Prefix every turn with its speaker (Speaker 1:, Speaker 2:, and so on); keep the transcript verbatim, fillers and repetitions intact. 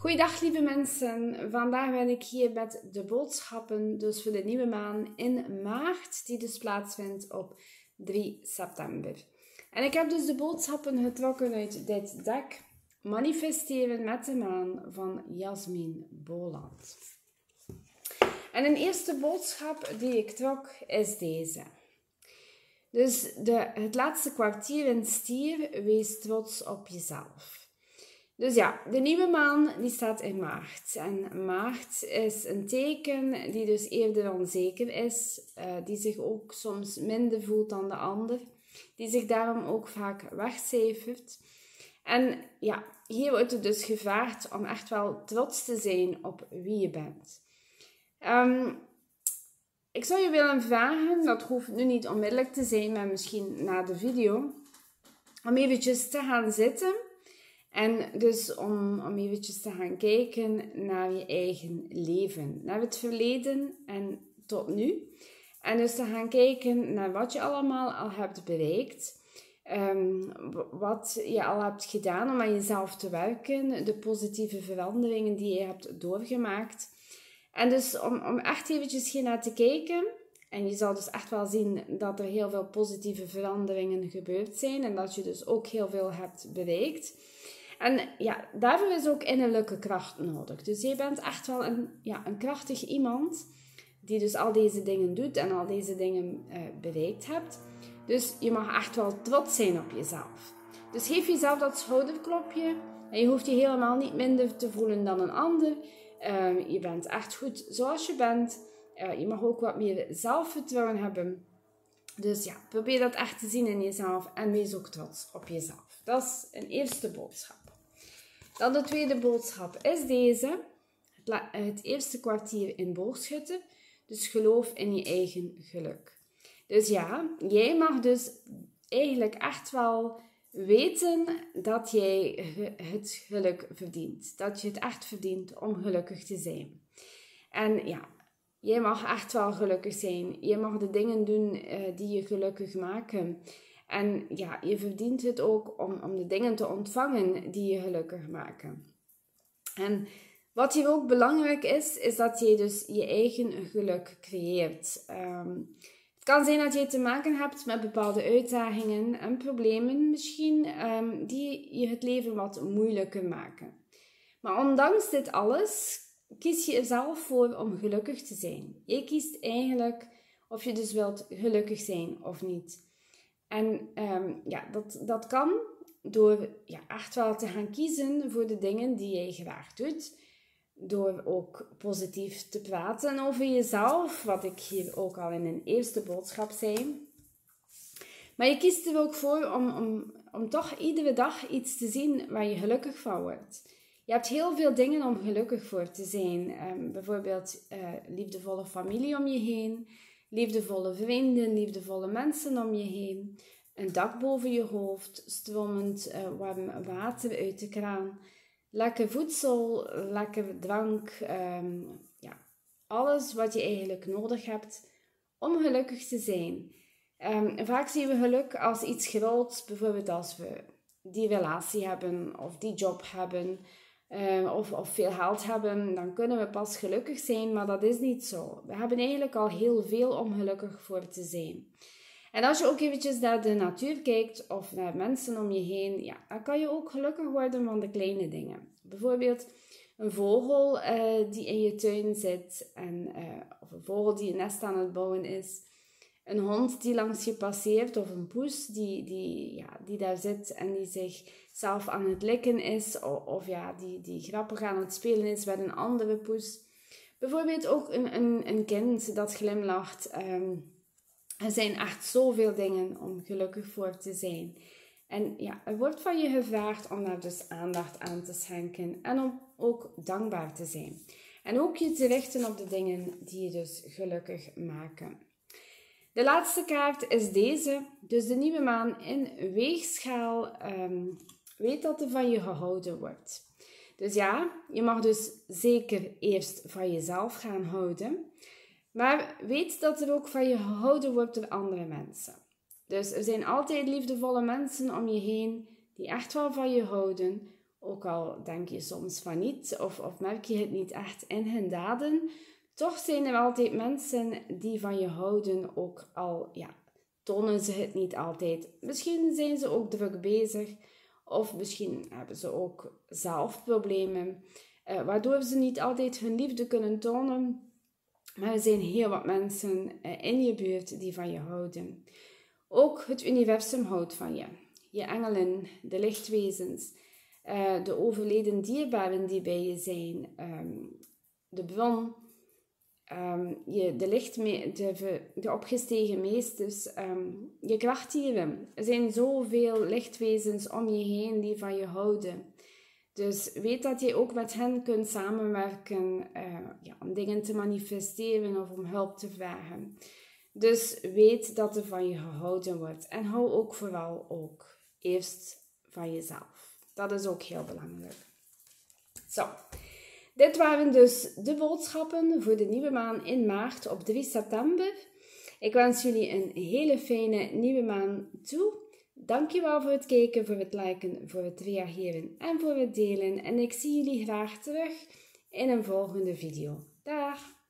Speaker 1: Goeiedag lieve mensen, vandaag ben ik hier met de boodschappen dus voor de nieuwe maan in maart, die dus plaatsvindt op drie september. En ik heb dus de boodschappen getrokken uit dit deck, Manifesteren met de maan van Jasmin Boland. En een eerste boodschap die ik trok is deze. Dus de, het laatste kwartier in stier, wees trots op jezelf. Dus ja, de nieuwe maan die staat in maart. En maart is een teken die dus eerder onzeker is. Uh, die zich ook soms minder voelt dan de ander. Die zich daarom ook vaak wegcijfert. En ja, hier wordt het dus gevraagd om echt wel trots te zijn op wie je bent. Um, ik zou je willen vragen, dat hoeft nu niet onmiddellijk te zijn, maar misschien na de video. Om eventjes te gaan zitten. En dus om, om eventjes te gaan kijken naar je eigen leven. Naar het verleden en tot nu. En dus te gaan kijken naar wat je allemaal al hebt bereikt. Um, wat je al hebt gedaan om aan jezelf te werken. De positieve veranderingen die je hebt doorgemaakt. En dus om, om echt eventjes hier naar te kijken. En je zal dus echt wel zien dat er heel veel positieve veranderingen gebeurd zijn. En dat je dus ook heel veel hebt bereikt. En ja, daarvoor is ook innerlijke kracht nodig. Dus je bent echt wel een, ja, een krachtig iemand die dus al deze dingen doet en al deze dingen uh, bereikt hebt. Dus je mag echt wel trots zijn op jezelf. Dus geef jezelf dat schouderklopje. En je hoeft je helemaal niet minder te voelen dan een ander. Uh, je bent echt goed zoals je bent. Uh, je mag ook wat meer zelfvertrouwen hebben. Dus ja, probeer dat echt te zien in jezelf en wees ook trots op jezelf. Dat is een eerste boodschap. Dan de tweede boodschap is deze. Het, het eerste kwartier in boogschutter. Dus geloof in je eigen geluk. Dus ja, jij mag dus eigenlijk echt wel weten dat jij het geluk verdient. Dat je het echt verdient om gelukkig te zijn. En ja, jij mag echt wel gelukkig zijn. Je mag de dingen doen uh, die je gelukkig maken. En ja, je verdient het ook om, om de dingen te ontvangen die je gelukkig maken. En wat hier ook belangrijk is, is dat je dus je eigen geluk creëert. Um, het kan zijn dat je te maken hebt met bepaalde uitdagingen en problemen misschien, um, die je het leven wat moeilijker maken. Maar ondanks dit alles, kies je er zelf voor om gelukkig te zijn. Je kiest eigenlijk of je dus wilt gelukkig zijn of niet. En um, ja, dat, dat kan door ja, echt wel te gaan kiezen voor de dingen die jij graag doet. Door ook positief te praten over jezelf, wat ik hier ook al in een eerste boodschap zei. Maar je kiest er ook voor om, om, om toch iedere dag iets te zien waar je gelukkig van wordt. Je hebt heel veel dingen om gelukkig voor te zijn. Um, bijvoorbeeld uh, liefdevolle familie om je heen. Liefdevolle vrienden, liefdevolle mensen om je heen. Een dak boven je hoofd, stromend uh, warm water uit de kraan. Lekker voedsel, lekker drank. Um, ja, alles wat je eigenlijk nodig hebt om gelukkig te zijn. Um, vaak zien we geluk als iets groots. Bijvoorbeeld als we die relatie hebben of die job hebben. Uh, of, of veel geld hebben, dan kunnen we pas gelukkig zijn, maar dat is niet zo. We hebben eigenlijk al heel veel om gelukkig voor te zijn. En als je ook eventjes naar de natuur kijkt of naar mensen om je heen, ja, dan kan je ook gelukkig worden van de kleine dingen. Bijvoorbeeld een vogel uh, die in je tuin zit, en, uh, of een vogel die een nest aan het bouwen is. Een hond die langs je passeert of een poes die, die, ja, die daar zit en die zichzelf aan het likken is. Of, of ja, die, die grappig aan het spelen is met een andere poes. Bijvoorbeeld ook een, een, een kind dat glimlacht. Um, er zijn echt zoveel dingen om gelukkig voor te zijn. En ja, er wordt van je gevraagd om daar dus aandacht aan te schenken. En om ook dankbaar te zijn. En ook je te richten op de dingen die je dus gelukkig maken. De laatste kaart is deze. Dus de nieuwe maan in weegschaal. Um, weet dat er van je gehouden wordt. Dus ja, je mag dus zeker eerst van jezelf gaan houden. Maar weet dat er ook van je gehouden wordt door andere mensen. Dus er zijn altijd liefdevolle mensen om je heen die echt wel van je houden. Ook al denk je soms van niet of, of merk je het niet echt in hun daden. Toch zijn er altijd mensen die van je houden, ook al ja, tonen ze het niet altijd. Misschien zijn ze ook druk bezig of misschien hebben ze ook zelf problemen, uh, waardoor ze niet altijd hun liefde kunnen tonen. Maar er zijn heel wat mensen uh, in je buurt die van je houden. Ook het universum houdt van je. Je engelen, de lichtwezens, uh, de overleden dierbaren die bij je zijn, um, de bron, um, je, de, lichtme- de, de opgestegen meesters, um, je krachtdieren. Er zijn zoveel lichtwezens om je heen die van je houden. Dus weet dat je ook met hen kunt samenwerken uh, ja, om dingen te manifesteren of om hulp te vragen. Dus weet dat er van je gehouden wordt. En hou ook vooral ook eerst van jezelf. Dat is ook heel belangrijk. Zo, dit waren dus de boodschappen voor de nieuwe maan in maart op drie september. Ik wens jullie een hele fijne nieuwe maan toe. Dankjewel voor het kijken, voor het liken, voor het reageren en voor het delen. En ik zie jullie graag terug in een volgende video. Dag!